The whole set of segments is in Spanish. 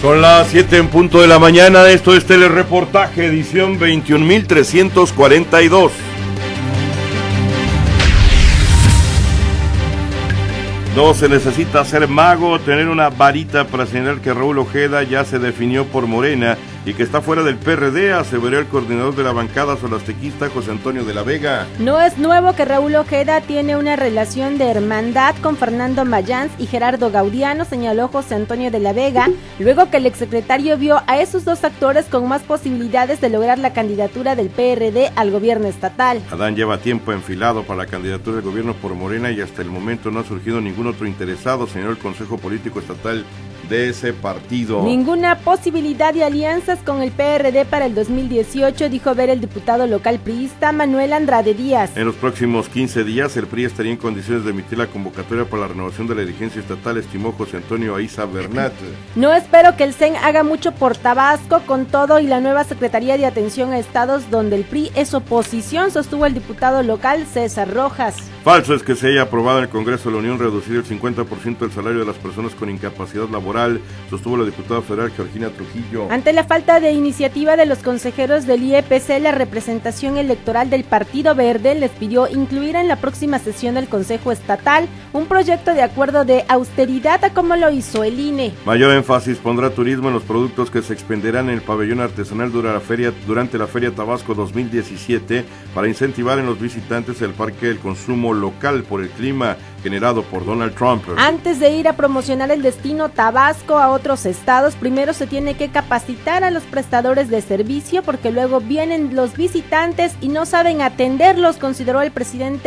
Son las 7 en punto de la mañana, esto es Telereportaje, edición 21.342. No se necesita ser mago, tener una varita para señalar que Raúl Ojeda ya se definió por Morena y que está fuera del PRD, aseveró el coordinador de la bancada solastequista, José Antonio de la Vega. No es nuevo que Raúl Ojeda tiene una relación de hermandad con Fernando Mayans y Gerardo Gaudiano, señaló José Antonio de la Vega, luego que el exsecretario vio a esos dos actores con más posibilidades de lograr la candidatura del PRD al gobierno estatal. Adán lleva tiempo enfilado para la candidatura del gobierno por Morena y hasta el momento no ha surgido ningún otro interesado, señaló el Consejo Político Estatal de ese partido. Ninguna posibilidad de alianzas con el PRD para el 2018, dijo ver el diputado local priista Manuel Andrade Díaz. En los próximos 15 días, el PRI estaría en condiciones de emitir la convocatoria para la renovación de la dirigencia estatal, estimó José Antonio Aiza Bernat. No espero que el CEN haga mucho por Tabasco, con todo y la nueva Secretaría de Atención a Estados donde el PRI es oposición, sostuvo el diputado local César Rojas. Falso es que se haya aprobado en el Congreso de la Unión reducir el 50% del salario de las personas con incapacidad laboral, sostuvo la diputada federal Georgina Trujillo. Ante la falta de iniciativa de los consejeros del IEPC, la representación electoral del Partido Verde les pidió incluir en la próxima sesión del Consejo Estatal un proyecto de acuerdo de austeridad a como lo hizo el INE. Mayor énfasis pondrá turismo en los productos que se expenderán en el pabellón artesanal durante la Feria Tabasco 2017 para incentivar en los visitantes el parque del consumo local por el clima generado por Donald Trump. Antes de ir a promocionar el destino Tabasco a otros estados, primero se tiene que capacitar a los prestadores de servicio porque luego vienen los visitantes y no saben atenderlos, consideró el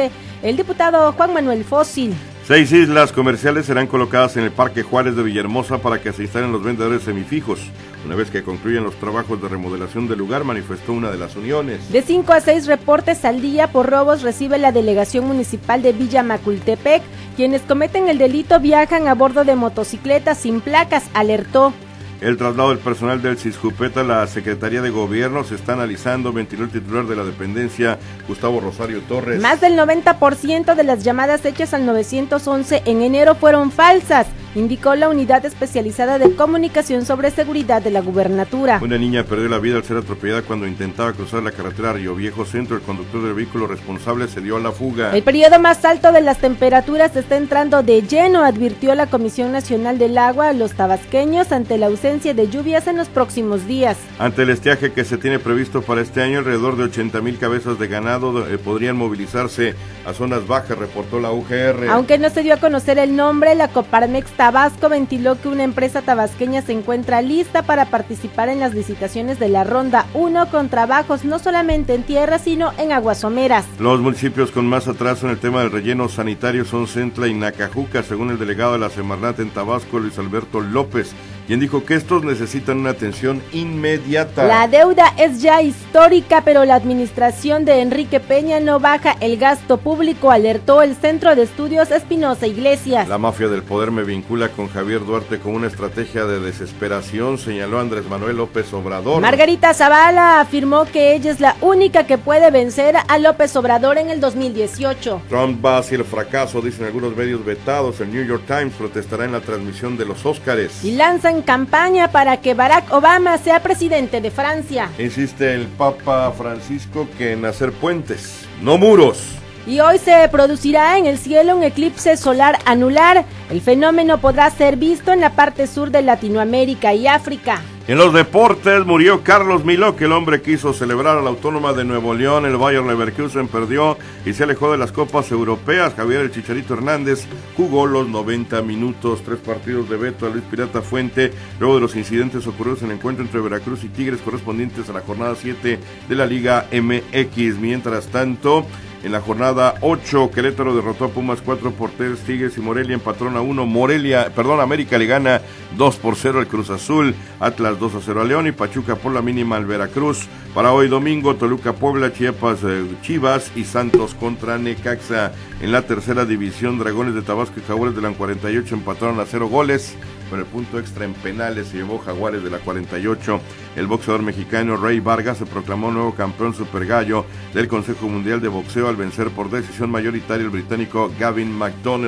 diputado Juan Manuel Fósil. 6 islas comerciales serán colocadas en el Parque Juárez de Villahermosa para que se instalen los vendedores semifijos. Una vez que concluyan los trabajos de remodelación del lugar, manifestó una de las uniones. De 5 a 6 reportes al día por robos recibe la Delegación Municipal de Villa Macultepec. Quienes cometen el delito viajan a bordo de motocicletas sin placas, alertó. El traslado del personal del Sisjupeta a la Secretaría de Gobierno se está analizando, ventiló el titular de la dependencia, Gustavo Rosario Torres. Más del 90% de las llamadas hechas al 911 en enero fueron falsas, indicó la Unidad Especializada de Comunicación sobre Seguridad de la Gubernatura. Una niña perdió la vida al ser atropellada cuando intentaba cruzar la carretera Río Viejo Centro. El conductor del vehículo responsable se dio a la fuga. El periodo más alto de las temperaturas está entrando de lleno, advirtió la Comisión Nacional del Agua a los tabasqueños ante la ausencia de lluvias en los próximos días. Ante el estiaje que se tiene previsto para este año, alrededor de 80,000 cabezas de ganado podrían movilizarse a zonas bajas, reportó la UGR. Aunque no se dio a conocer el nombre, la Coparmex Tabasco ventiló que una empresa tabasqueña se encuentra lista para participar en las licitaciones de la Ronda 1 con trabajos no solamente en tierra, sino en aguas someras. Los municipios con más atraso en el tema del relleno sanitario son Centla y Nacajuca, según el delegado de la Semarnat en Tabasco, Luis Alberto López, quien dijo que estos necesitan una atención inmediata. La deuda es ya histórica, pero la administración de Enrique Peña no baja el gasto público, alertó el Centro de Estudios Espinosa Iglesias. La mafia del poder me vincula con Javier Duarte con una estrategia de desesperación, señaló Andrés Manuel López Obrador. Margarita Zavala afirmó que ella es la única que puede vencer a López Obrador en el 2018. Trump va hacia el fracaso, dicen algunos medios vetados. El New York Times protestará en la transmisión de los Óscares. Y lanzan campaña para que Barack Obama sea presidente de Francia. Insiste el Papa Francisco que en hacer puentes, no muros. Y hoy se producirá en el cielo un eclipse solar anular. El fenómeno podrá ser visto en la parte sur de Latinoamérica y África. En los deportes murió Carlos Milok, el hombre que hizo celebrar a la Autónoma de Nuevo León. El Bayer Leverkusen perdió y se alejó de las copas europeas. Javier el Chicharito Hernández jugó los 90 minutos, 3 partidos de veto a Luis Pirata Fuente, luego de los incidentes ocurridos en el encuentro entre Veracruz y Tigres correspondientes a la jornada 7 de la Liga MX. Mientras tanto, en la jornada 8, Querétaro derrotó a Pumas 4-3, Tigres y Morelia empataron a 1. América le gana 2-0 al Cruz Azul, Atlas 2-0 a León y Pachuca por la mínima al Veracruz. Para hoy domingo, Toluca Puebla, Chiapas Chivas y Santos contra Necaxa. En la tercera división, Dragones de Tabasco y Jaguares de la 48 empataron a 0 goles. Con el punto extra en penales se llevó Jaguares de la 48. El boxeador mexicano Rey Vargas se proclamó nuevo campeón super gallo del Consejo Mundial de Boxeo al vencer por decisión mayoritaria el británico Gavin McDonnell.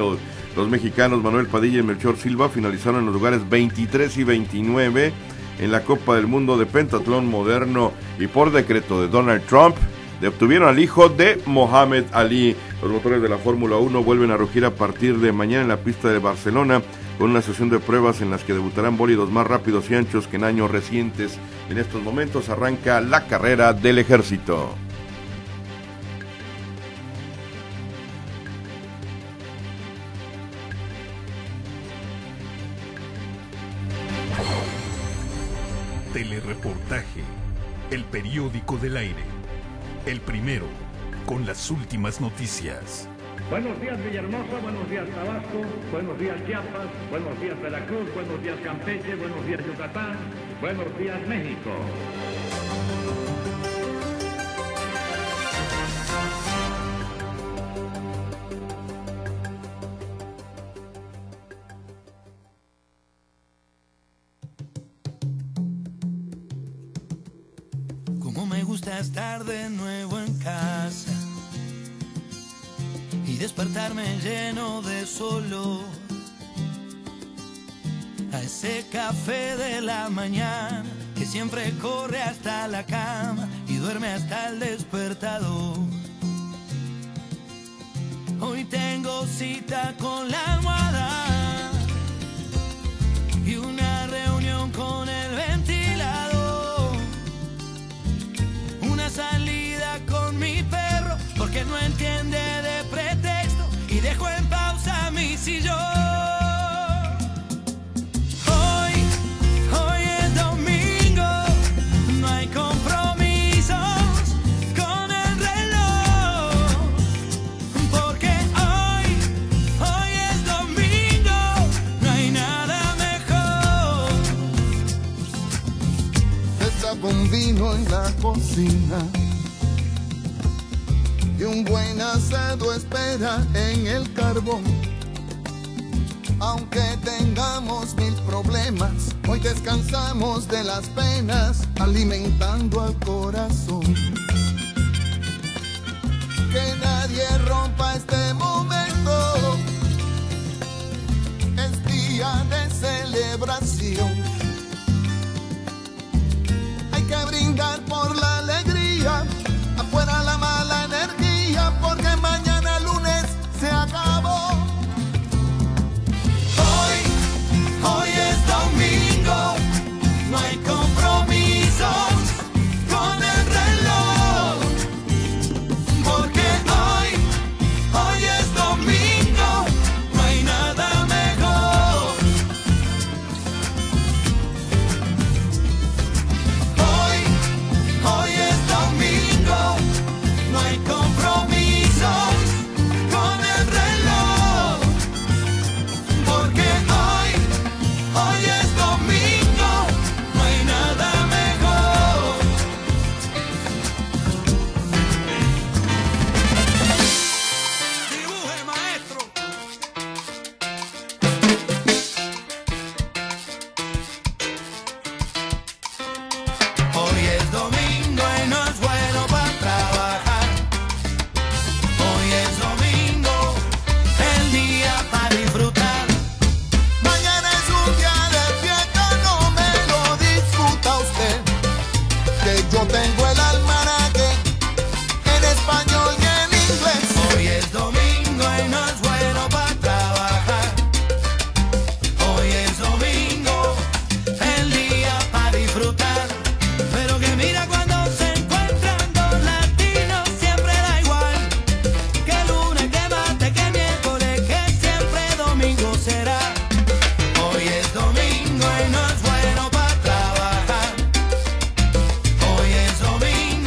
Los mexicanos Manuel Padilla y Melchor Silva finalizaron en los lugares 23 y 29 en la Copa del Mundo de Pentatlón Moderno, y por decreto de Donald Trump obtuvieron al hijo de Mohamed Ali. Los motores de la Fórmula 1 vuelven a rugir a partir de mañana en la pista de Barcelona, con una sesión de pruebas en las que debutarán bólidos más rápidos y anchos que en años recientes. En estos momentos arranca la carrera del ejército. Telereportaje, el periódico del aire, el primero con las últimas noticias. Buenos días Villahermosa, buenos días Tabasco, buenos días Chiapas, buenos días Veracruz, buenos días Campeche, buenos días Yucatán, buenos días México. Cómo me gusta estar de nuevo en casa y despertarme lleno de solo a ese café de la mañana que siempre corre hasta la cama y duerme hasta el despertador. Hoy tengo cita con la almohada y una reunión con el ventilador, una salida con mi perro porque no entiende de pretexto y dejo en pausa mi sillón. Hoy es domingo, no hay compromisos con el reloj, porque hoy es domingo, no hay nada mejor. Destapa un vino en la cocina y un buen asado espera en el carbón. Aunque tengamos mil problemas, hoy descansamos de las penas, alimentando al corazón. Que nadie rompa este momento, es día de celebración. Hay que brindar por la alegría, afuera la mala energía, porque mañana lunes se acabó. Hoy es domingo, no hay compromisos con el reloj, porque hoy es domingo, no hay nada mejor. Hoy es domingo, no hay compromisos con el reloj, porque hoy es domingo, no hay nada mejor. Dibuje, maestro. Hoy es domingo y no es bueno para trabajar. Hoy es domingo, el día para disfrutar. Mañana es un día de fiesta, no me lo discuta usted, que yo tengo el almanaque en español y en inglés. Hoy es domingo y no es bueno para trabajar. Hoy es domingo, el día para disfrutar. Pero que mira cuando se encuentran dos latinos, siempre da igual. Que lunes, que martes, que miércoles, que siempre domingo será. Hoy es domingo y no es bueno para trabajar. Hoy es domingo.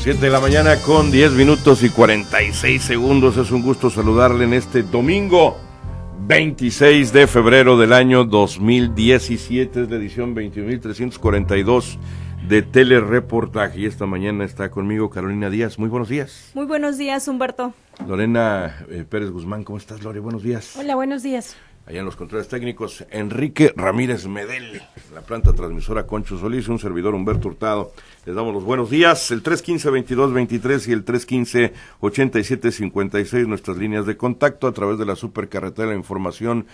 7 de la mañana con 10 minutos y 46 segundos. Es un gusto saludarle en este domingo 26 de febrero del año 2017. Es la edición 21.342 de Telereportaje. Y esta mañana está conmigo Carolina Díaz. Muy buenos días. Muy buenos días, Humberto. Lorena Pérez Guzmán, ¿cómo estás, Lore? Buenos días. Hola, buenos días. Allá en los controles técnicos, Enrique Ramírez Medel, la planta transmisora Concho Solís, un servidor Humberto Hurtado. Les damos los buenos días, el 315-2223 y el 315-8756, nuestras líneas de contacto a través de la supercarretera de la información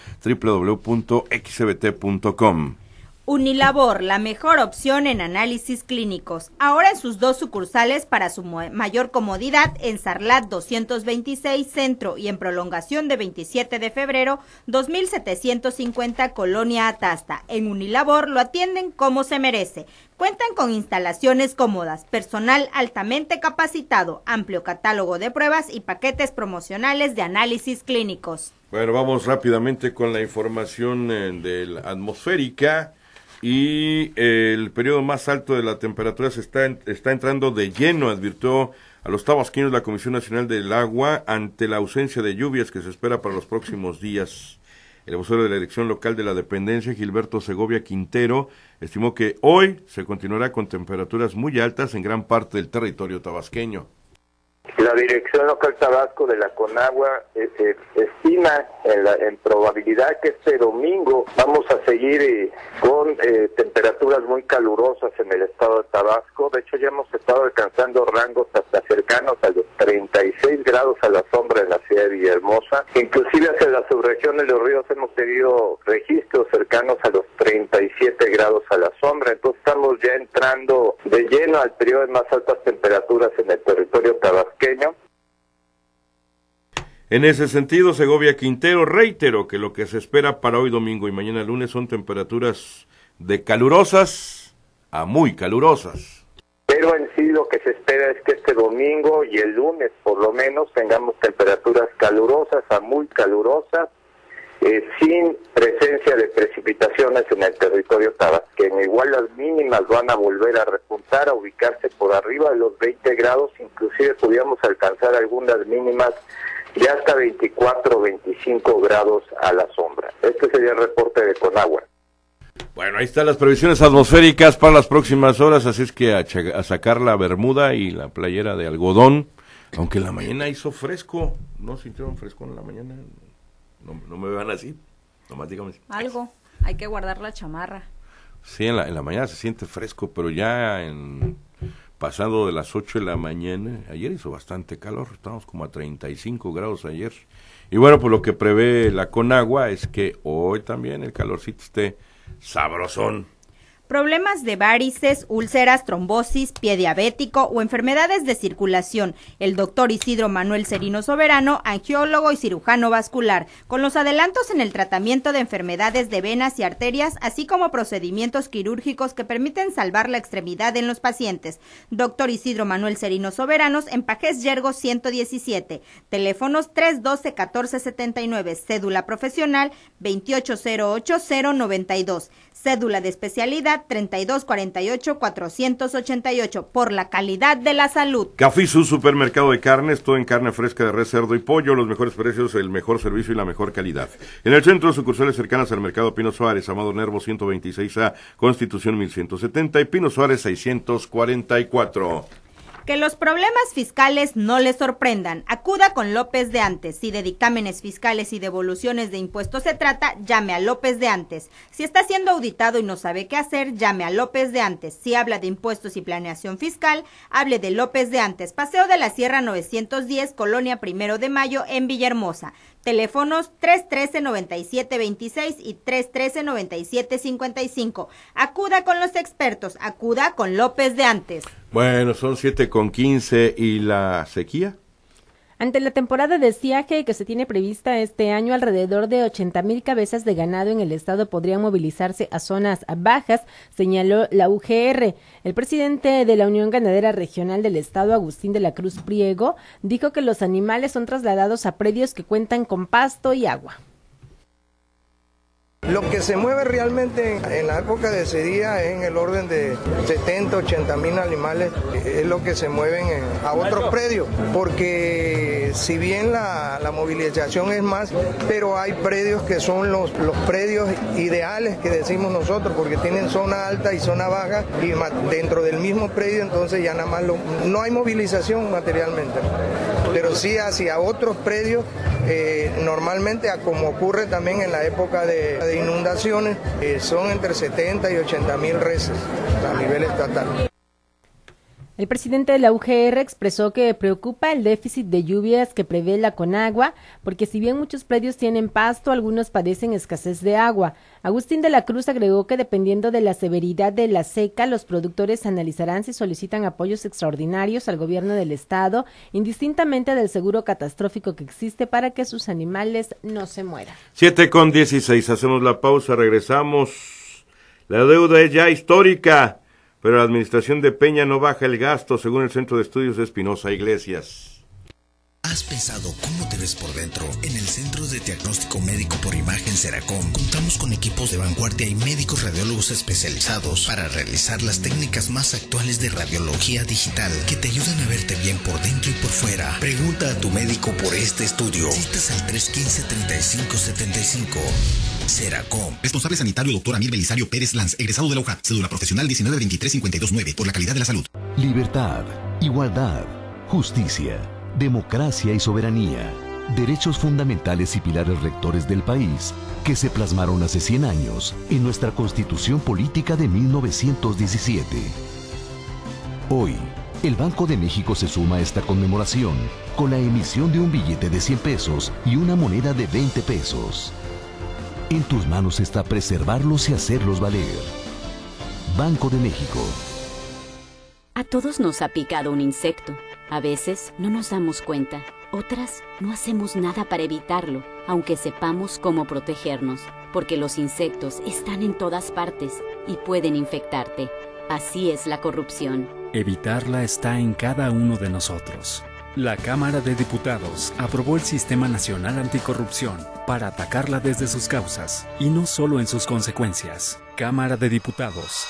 www.xbt.com. Unilabor, la mejor opción en análisis clínicos. Ahora en sus 2 sucursales para su mayor comodidad en Sarlat 226 Centro y en prolongación de 27 de febrero 2750 Colonia Atasta. En Unilabor lo atienden como se merece. Cuentan con instalaciones cómodas, personal altamente capacitado, amplio catálogo de pruebas y paquetes promocionales de análisis clínicos. Bueno, vamos rápidamente con la información de la atmosférica. Y el periodo más alto de la temperatura está entrando de lleno, advirtió a los tabasqueños la Comisión Nacional del Agua ante la ausencia de lluvias que se espera para los próximos días. El vocero de la Dirección Local de la Dependencia, Gilberto Segovia Quintero, estimó que hoy se continuará con temperaturas muy altas en gran parte del territorio tabasqueño. La Dirección Local Tabasco de la Conagua estima en probabilidad que este domingo vamos a seguir con temperaturas muy calurosas en el estado de Tabasco. De hecho, ya hemos estado alcanzando rangos hasta cercanos a los 36 grados a la sombra en la ciudad de Villahermosa. Inclusive hacia la subregión de los ríos hemos tenido registros cercanos a los 37 grados a la sombra. Entonces estamos ya entrando de lleno al periodo de más altas temperaturas en el territorio tabasqueño. En ese sentido, Segovia Quintero reiteró que lo que se espera para hoy domingo y mañana lunes son temperaturas de calurosas a muy calurosas. Pero en sí lo que se espera es que este domingo y el lunes por lo menos tengamos temperaturas calurosas a muy calurosas, sin presencia de precipitaciones en el territorio tabasqueño. Igual las mínimas van a volver a repuntar, a ubicarse por arriba de los 20 grados, inclusive pudiéramos alcanzar algunas mínimas de hasta 24 o 25 grados a la sombra. Este sería el reporte de Conagua. Bueno, ahí están las previsiones atmosféricas para las próximas horas, así es que a sacar la bermuda y la playera de algodón, aunque en la mañana hizo fresco. ¿No sintieron fresco en la mañana? No me vean así, nomás díganme. Algo, hay que guardar la chamarra. Sí, en la mañana se siente fresco, pero ya pasado de las 8 de la mañana, ayer hizo bastante calor, estábamos como a 35 grados ayer. Y bueno, pues lo que prevé la Conagua es que hoy también el calorcito esté sabrosón. Problemas de varices, úlceras, trombosis, pie diabético o enfermedades de circulación. El doctor Isidro Manuel Cerino Soberano, angiólogo y cirujano vascular, con los adelantos en el tratamiento de enfermedades de venas y arterias, así como procedimientos quirúrgicos que permiten salvar la extremidad en los pacientes. Doctor Isidro Manuel Cerino Soberanos, en Pajés Yergo 117. Teléfonos 312-1479. Cédula profesional 2808092. Cédula de especialidad 3248-488, por la calidad de la salud. Cafizu, supermercado de carnes, todo en carne fresca de res, cerdo y pollo, los mejores precios, el mejor servicio y la mejor calidad. En el centro, sucursales cercanas al mercado Pino Suárez, Amado Nervo 126A, Constitución 1170 y Pino Suárez 644. Que los problemas fiscales no le sorprendan. Acuda con López de Antes. Si de dictámenes fiscales y devoluciones de impuestos se trata, llame a López de Antes. Si está siendo auditado y no sabe qué hacer, llame a López de Antes. Si habla de impuestos y planeación fiscal, hable de López de Antes. Paseo de la Sierra 910, Colonia 1 de Mayo, en Villahermosa. Teléfonos 313-9726 y 313-9755. Acuda con los expertos, acuda con López de Antes. Bueno, son 7:15 y la sequía. Ante la temporada de estiaje que se tiene prevista este año, alrededor de 80,000 cabezas de ganado en el estado podrían movilizarse a zonas bajas, señaló la UGR. El presidente de la Unión Ganadera Regional del estado, Agustín de la Cruz Priego, dijo que los animales son trasladados a predios que cuentan con pasto y agua. Lo que se mueve realmente en la época de sequía es en el orden de 70, 80 mil animales, es lo que se mueven a otros predios, porque si bien la movilización es más, pero hay predios que son los predios ideales que decimos nosotros, porque tienen zona alta y zona baja, y dentro del mismo predio entonces ya nada más no hay movilización materialmente, pero sí hacia otros predios, normalmente como ocurre también en la época de inundaciones, son entre 70 y 80 mil reses a nivel estatal. El presidente de la UGR expresó que preocupa el déficit de lluvias que prevé la Conagua, porque si bien muchos predios tienen pasto, algunos padecen escasez de agua. Agustín de la Cruz agregó que dependiendo de la severidad de la seca, los productores analizarán si solicitan apoyos extraordinarios al gobierno del estado, indistintamente del seguro catastrófico que existe para que sus animales no se mueran. 7:16, hacemos la pausa, regresamos. La deuda es ya histórica, pero la administración de Peña no baja el gasto, según el Centro de Estudios de Espinosa Iglesias. ¿Has pensado cómo te ves por dentro? En el Centro de Diagnóstico Médico por Imagen Seracom contamos con equipos de vanguardia y médicos radiólogos especializados para realizar las técnicas más actuales de radiología digital que te ayudan a verte bien por dentro y por fuera. Pregunta a tu médico por este estudio. Citas al 315-3575. Seracom. Responsable sanitario Dr. Amir Belisario Pérez Lanz, egresado de la UJA, cédula profesional 1923-529, por la calidad de la salud. Libertad, igualdad, justicia, democracia y soberanía. Derechos fundamentales y pilares rectores del país que se plasmaron hace 100 años en nuestra Constitución Política de 1917. Hoy, el Banco de México se suma a esta conmemoración con la emisión de un billete de 100 pesos y una moneda de 20 pesos. En tus manos está preservarlos y hacerlos valer. Banco de México. A todos nos ha picado un insecto. A veces no nos damos cuenta. Otras no hacemos nada para evitarlo, aunque sepamos cómo protegernos, porque los insectos están en todas partes y pueden infectarte. Así es la corrupción. Evitarla está en cada uno de nosotros. La Cámara de Diputados aprobó el Sistema Nacional Anticorrupción para atacarla desde sus causas y no solo en sus consecuencias. Cámara de Diputados,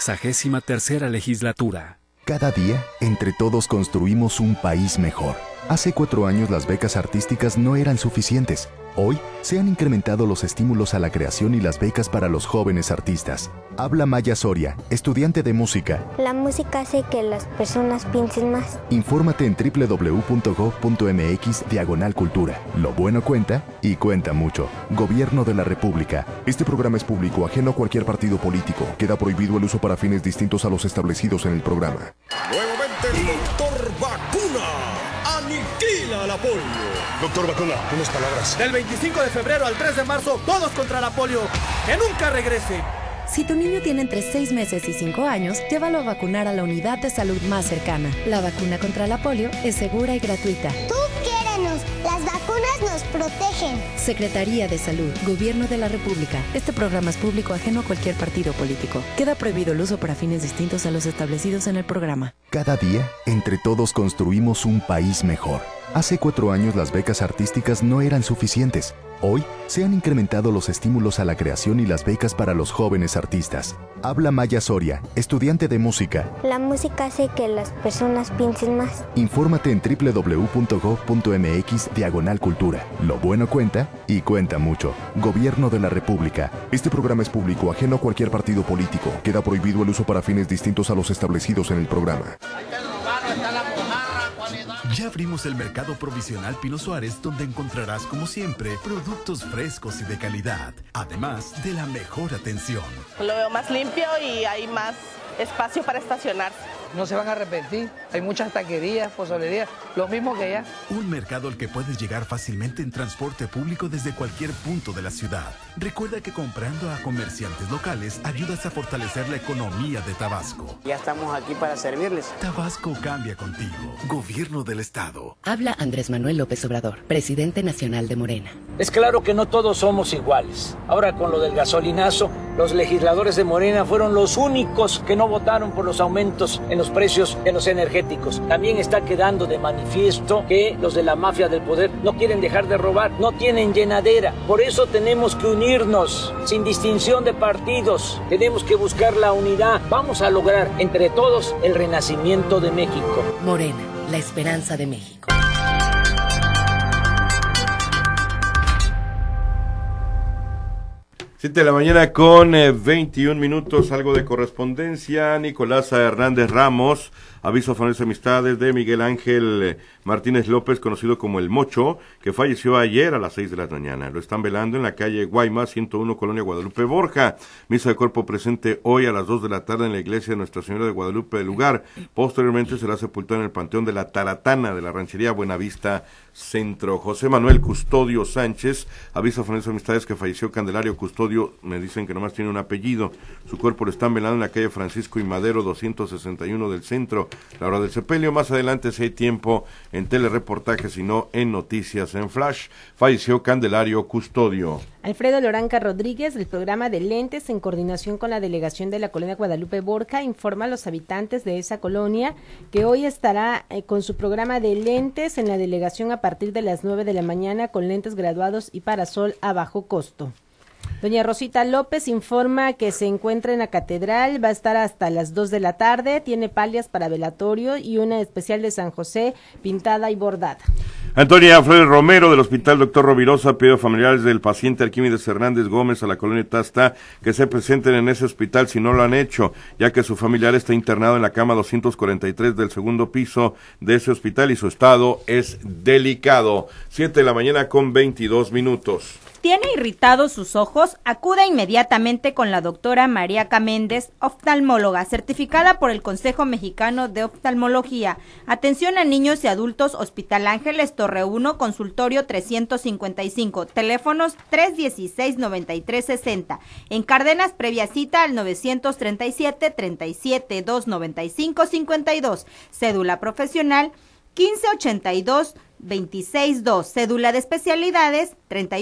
63ª legislatura. Cada día, entre todos construimos un país mejor. Hace 4 años las becas artísticas no eran suficientes. Hoy se han incrementado los estímulos a la creación y las becas para los jóvenes artistas. Habla Maya Soria, estudiante de música. La música hace que las personas piensen más. Infórmate en www.gov.mx/cultura. Lo bueno cuenta y cuenta mucho. Gobierno de la República. Este programa es público, ajeno a cualquier partido político. Queda prohibido el uso para fines distintos a los establecidos en el programa. Nuevamente el Doctor Vacuna. Aniquila la polio. Doctor Vacuna, unas palabras. Del 25 de febrero al 3 de marzo, todos contra la polio. ¡Que nunca regrese! Si tu niño tiene entre 6 meses y 5 años, llévalo a vacunar a la unidad de salud más cercana. La vacuna contra la polio es segura y gratuita. Tú quiérenos, las vacunas nos protegen. Secretaría de Salud, Gobierno de la República. Este programa es público, ajeno a cualquier partido político. Queda prohibido el uso para fines distintos a los establecidos en el programa. Cada día, entre todos construimos un país mejor. Hace 4 años las becas artísticas no eran suficientes. Hoy se han incrementado los estímulos a la creación y las becas para los jóvenes artistas. Habla Maya Soria, estudiante de música. La música hace que las personas piensen más. Infórmate en www.gov.mx/cultura. Lo bueno cuenta y cuenta mucho. Gobierno de la República. Este programa es público, ajeno a cualquier partido político. Queda prohibido el uso para fines distintos a los establecidos en el programa. Ya abrimos el mercado provisional Pino Suárez, donde encontrarás, como siempre, productos frescos y de calidad, además de la mejor atención. Lo veo más limpio y hay más espacio para estacionarse. No se van a arrepentir, hay muchas taquerías, pozolerías, lo mismo que allá. Un mercado al que puedes llegar fácilmente en transporte público desde cualquier punto de la ciudad. Recuerda que comprando a comerciantes locales ayudas a fortalecer la economía de Tabasco. Ya estamos aquí para servirles. Tabasco cambia contigo. Gobierno del Estado. Habla Andrés Manuel López Obrador, presidente nacional de Morena. Es claro que no todos somos iguales. Ahora con lo del gasolinazo, los legisladores de Morena fueron los únicos que no votaron por los aumentos en los precios de los energéticos. energéticos. También está quedando de manifiesto que los de la mafia del poder no quieren dejar de robar, no tienen llenadera. Por eso tenemos que unirnos sin distinción de partidos. Tenemos que buscar la unidad. Vamos a lograr entre todos el renacimiento de México. Morena, la esperanza de México. 7 de la mañana con 21 minutos, algo de correspondencia. Nicolás Hernández Ramos, aviso a familiares y amistades de Miguel Ángel Martínez López, conocido como El Mocho, que falleció ayer a las 6 de la mañana. Lo están velando en la calle Guaymas, 101, Colonia Guadalupe Borja. Misa de cuerpo presente hoy a las 2 de la tarde en la iglesia de Nuestra Señora de Guadalupe del lugar. Posteriormente será sepultado en el Panteón de la Taratana de la Ranchería Buenavista Centro. José Manuel Custodio Sánchez, aviso a familiares y amistades que falleció Candelario Custodio, me dicen que nomás tiene un apellido. Su cuerpo lo están velando en la calle Francisco y Madero 261 del centro, la hora del sepelio. Más adelante, si hay tiempo, en telereportajes y no en noticias en flash. Falleció Candelario Custodio. Alfredo Loranca Rodríguez, del programa de Lentes, en coordinación con la delegación de la colonia Guadalupe Borja, informa a los habitantes de esa colonia que hoy estará con su programa de lentes en la delegación a partir de las 9 de la mañana con lentes graduados y parasol a bajo costo. Doña Rosita López informa que se encuentra en la catedral, va a estar hasta las 2 de la tarde, tiene palias para velatorio y una especial de San José pintada y bordada. Antonia Flores Romero del Hospital Dr. Rovirosa pide a familiares del paciente Arquímedes Hernández Gómez a la colonia Tasta que se presenten en ese hospital si no lo han hecho, ya que su familiar está internado en la cama 243 del segundo piso de ese hospital y su estado es delicado. 7 de la mañana con 22 minutos. ¿Tiene irritados sus ojos? Acuda inmediatamente con la doctora María Caméndez, oftalmóloga, certificada por el Consejo Mexicano de Oftalmología. Atención a niños y adultos, Hospital Ángeles, Torre 1, consultorio 355, teléfonos 316-9360. En Cárdenas, previa cita al 937-37-295-52. Cédula profesional 1582-262, cédula de especialidades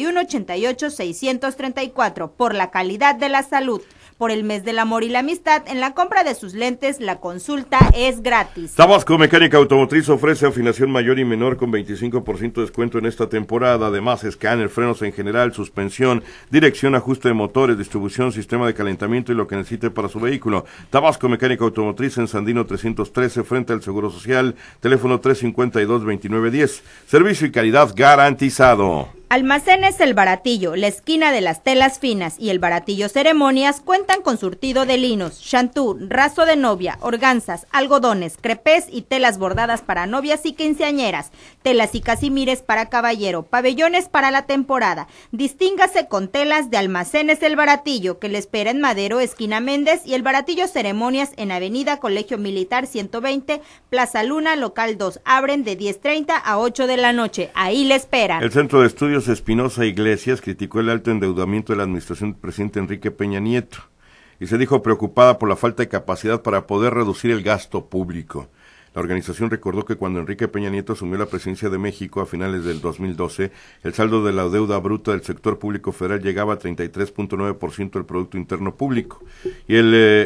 3188-634, por la calidad de la salud. Por el mes del amor y la amistad, en la compra de sus lentes, la consulta es gratis. Tabasco Mecánica Automotriz ofrece afinación mayor y menor con 25% de descuento en esta temporada. Además, escáner, frenos en general, suspensión, dirección, ajuste de motores, distribución, sistema de calentamiento y lo que necesite para su vehículo. Tabasco Mecánica Automotriz en Sandino 313, frente al Seguro Social, teléfono 352-2910. Servicio y calidad garantizado. Almacenes El Baratillo, la esquina de las telas finas y El Baratillo Ceremonias cuentan con surtido de linos, shantú, raso de novia, organzas, algodones, crepés y telas bordadas para novias y quinceañeras, telas y casimires para caballero, pabellones para la temporada. Distíngase con telas de Almacenes El Baratillo, que le espera en Madero, esquina Méndez, y El Baratillo Ceremonias en Avenida Colegio Militar 120, Plaza Luna, local 2. Abren de 10:30 a 8 de la noche. Ahí le esperan. El Centro de Estudios Espinosa Iglesias criticó el alto endeudamiento de la administración del presidente Enrique Peña Nieto y se dijo preocupada por la falta de capacidad para poder reducir el gasto público. La organización recordó que cuando Enrique Peña Nieto asumió la presidencia de México a finales del 2012, el saldo de la deuda bruta del sector público federal llegaba a 33.9% del Producto Interno Público y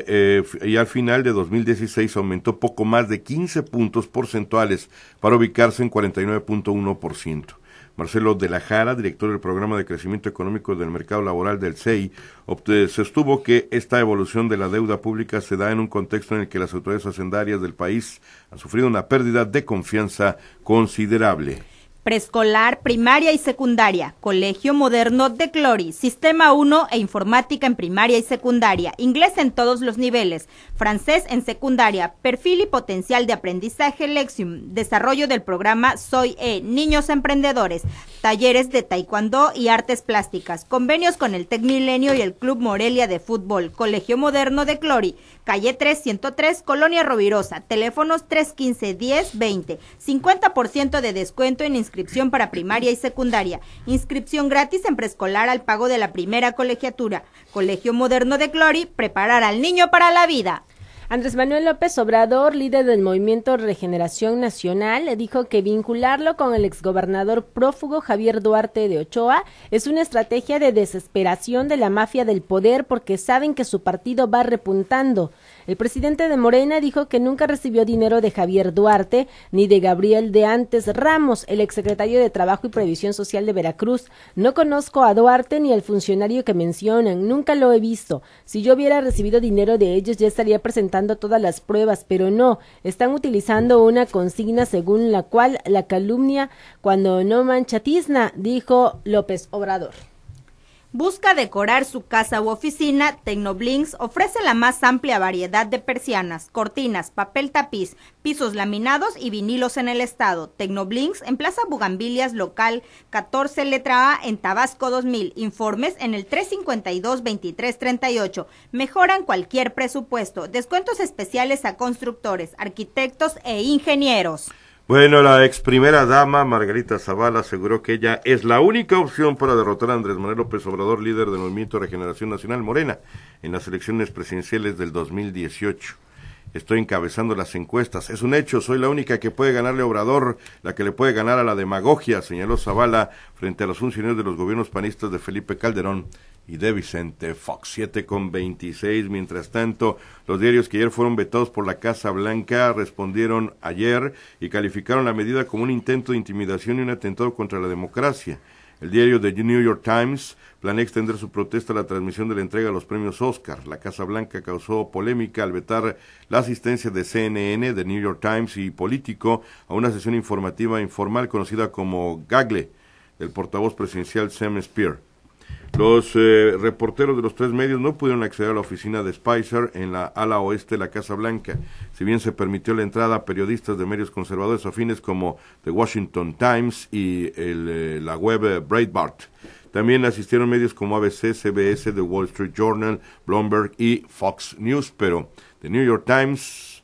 al final de 2016 aumentó poco más de 15 puntos porcentuales para ubicarse en 49.1%. Marcelo de la Jara, director del Programa de Crecimiento Económico del Mercado Laboral del CEI, sostuvo que esta evolución de la deuda pública se da en un contexto en el que las autoridades hacendarias del país han sufrido una pérdida de confianza considerable. Preescolar, primaria y secundaria, Colegio Moderno de Clori, Sistema 1 e Informática en primaria y secundaria, inglés en todos los niveles, francés en secundaria, perfil y potencial de aprendizaje Lexium, desarrollo del programa Soy Niños Emprendedores, talleres de taekwondo y artes plásticas, convenios con el Tec Milenio y el Club Morelia de Fútbol, Colegio Moderno de Clori, calle 30103, Colonia Rovirosa, teléfonos 315-1020, 50% de descuento en inscripción para primaria y secundaria, inscripción gratis en preescolar al pago de la primera colegiatura. Colegio Moderno de Clori, preparar al niño para la vida. Andrés Manuel López Obrador, líder del Movimiento Regeneración Nacional, dijo que vincularlo con el exgobernador prófugo Javier Duarte de Ochoa es una estrategia de desesperación de la mafia del poder porque saben que su partido va repuntando. El presidente de Morena dijo que nunca recibió dinero de Javier Duarte ni de Gabriel de Antes Ramos, el exsecretario de Trabajo y Previsión Social de Veracruz. No conozco a Duarte ni al funcionario que mencionan, nunca lo he visto. Si yo hubiera recibido dinero de ellos ya estaría presentando todas las pruebas, pero no, están utilizando una consigna según la cual la calumnia cuando no mancha tizna, dijo López Obrador. Busca decorar su casa u oficina. Tecnoblinks ofrece la más amplia variedad de persianas, cortinas, papel tapiz, pisos laminados y vinilos en el estado. Tecnoblinks en Plaza Bugambilias, local 14, letra A, en Tabasco 2000. Informes en el 352-2338. Mejoran cualquier presupuesto. Descuentos especiales a constructores, arquitectos e ingenieros. Bueno, la ex primera dama, Margarita Zavala, aseguró que ella es la única opción para derrotar a Andrés Manuel López Obrador, líder del Movimiento de Regeneración Nacional Morena, en las elecciones presidenciales del 2018. Estoy encabezando las encuestas. Es un hecho, soy la única que puede ganarle a Obrador, la que le puede ganar a la demagogia, señaló Zavala frente a los funcionarios de los gobiernos panistas de Felipe Calderón y de Vicente Fox. 7:26. Mientras tanto, los diarios que ayer fueron vetados por la Casa Blanca respondieron ayer y calificaron la medida como un intento de intimidación y un atentado contra la democracia. El diario The New York Times planea extender su protesta a la transmisión de la entrega de los premios Oscar. La Casa Blanca causó polémica al vetar la asistencia de CNN, The New York Times y Político a una sesión informativa informal conocida como Gaggle, del portavoz presidencial Sam Spear. Los reporteros de los tres medios no pudieron acceder a la oficina de Spicer en la ala oeste de la Casa Blanca, si bien se permitió la entrada a periodistas de medios conservadores afines como The Washington Times y la web Breitbart. También asistieron medios como ABC, CBS, The Wall Street Journal, Bloomberg y Fox News, pero The New York Times,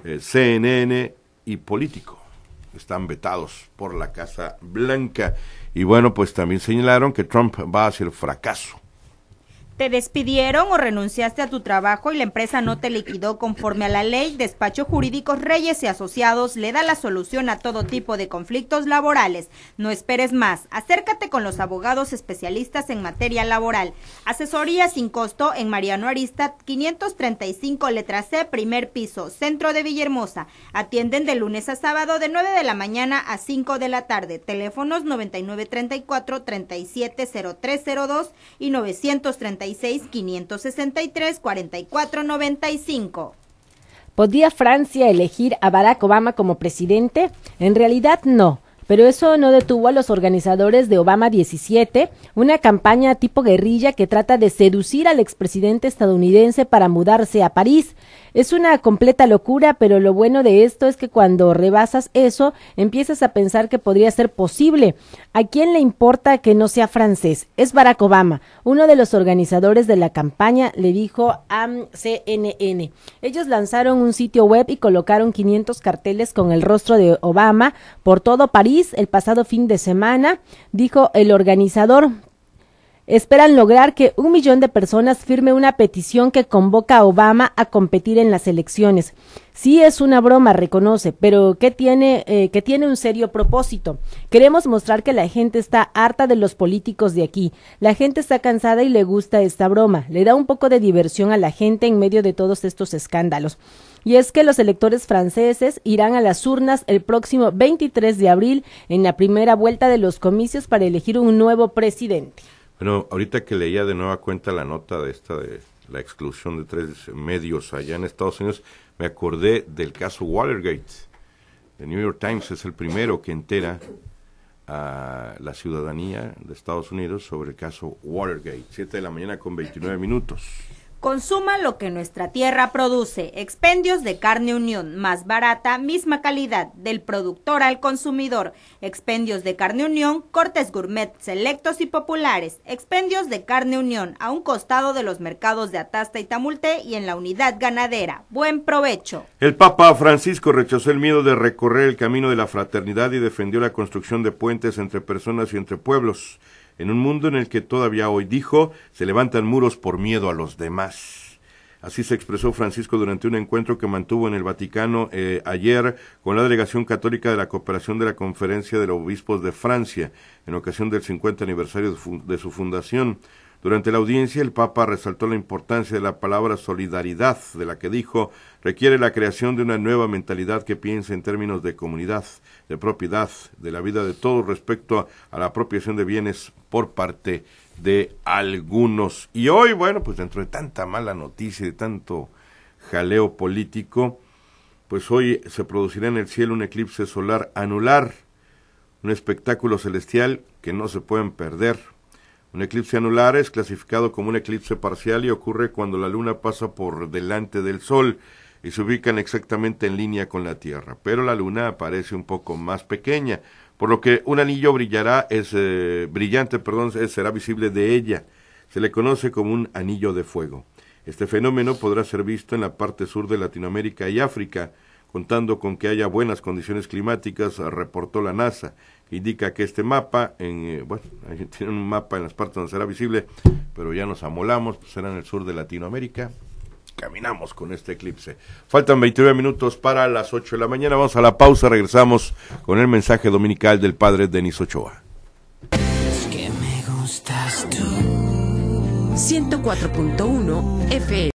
CNN y Político están vetados por la Casa Blanca. Y bueno, pues también señalaron que Trump va hacia el fracaso. ¿Te despidieron o renunciaste a tu trabajo y la empresa no te liquidó conforme a la ley? Despacho Jurídicos Reyes y Asociados le da la solución a todo tipo de conflictos laborales. No esperes más. Acércate con los abogados especialistas en materia laboral. Asesoría sin costo en Mariano Aristad, 535, letra C, primer piso, centro de Villahermosa. Atienden de lunes a sábado de 9 de la mañana a 5 de la tarde. Teléfonos 9934-370302 y 936-563-4495. ¿Podría Francia elegir a Barack Obama como presidente? En realidad no. Pero eso no detuvo a los organizadores de Obama 17, una campaña tipo guerrilla que trata de seducir al expresidente estadounidense para mudarse a París. Es una completa locura, pero lo bueno de esto es que cuando rebasas eso, empiezas a pensar que podría ser posible. ¿A quién le importa que no sea francés? Es Barack Obama. Uno de los organizadores de la campaña le dijo a CNN. Ellos lanzaron un sitio web y colocaron 500 carteles con el rostro de Obama por todo París el pasado fin de semana, dijo el organizador. Esperan lograr que 1 millón de personas firme una petición que convoca a Obama a competir en las elecciones. Sí es una broma, reconoce, pero que tiene un serio propósito. Queremos mostrar que la gente está harta de los políticos de aquí. La gente está cansada y le gusta esta broma. Le da un poco de diversión a la gente en medio de todos estos escándalos. Y es que los electores franceses irán a las urnas el próximo 23 de abril en la primera vuelta de los comicios para elegir un nuevo presidente. Bueno, ahorita que leía de nueva cuenta la nota de la exclusión de 3 medios allá en Estados Unidos, me acordé del caso Watergate. The New York Times es el primero que entera a la ciudadanía de Estados Unidos sobre el caso Watergate. 7:29 a.m. Consuma lo que nuestra tierra produce. Expendios de Carne Unión, más barata, misma calidad, del productor al consumidor. Expendios de Carne Unión, cortes gourmet selectos y populares. Expendios de Carne Unión, a un costado de los mercados de Atasta y Tamulte y en la unidad ganadera. Buen provecho. El Papa Francisco rechazó el miedo de recorrer el camino de la fraternidad y defendió la construcción de puentes entre personas y entre pueblos. En un mundo en el que todavía hoy, dijo, se levantan muros por miedo a los demás. Así se expresó Francisco durante un encuentro que mantuvo en el Vaticano ayer con la delegación católica de la cooperación de la Conferencia de los Obispos de Francia, en ocasión del 50 aniversario de su fundación. Durante la audiencia, el Papa resaltó la importancia de la palabra solidaridad, de la que dijo, requiere la creación de una nueva mentalidad que piense en términos de comunidad, de propiedad, de la vida de todos respecto a la apropiación de bienes por parte de algunos. Y hoy, bueno, pues dentro de tanta mala noticia y de tanto jaleo político, pues hoy se producirá en el cielo un eclipse solar anular, un espectáculo celestial que no se pueden perder. Un eclipse anular es clasificado como un eclipse parcial y ocurre cuando la luna pasa por delante del sol y se ubican exactamente en línea con la Tierra, pero la luna aparece un poco más pequeña, por lo que un anillo brillante, será visible de ella. Se le conoce como un anillo de fuego. Este fenómeno podrá ser visto en la parte sur de Latinoamérica y África, contando con que haya buenas condiciones climáticas, reportó la NASA, que indica que este mapa, ahí tiene un mapa en las partes donde será visible, pero ya nos amolamos, pues será en el sur de Latinoamérica. Caminamos con este eclipse. Faltan 29 minutos para las 8 de la mañana. Vamos a la pausa, regresamos con el mensaje dominical del padre Denis Ochoa. Es que me gustas tú. 104.1 FM.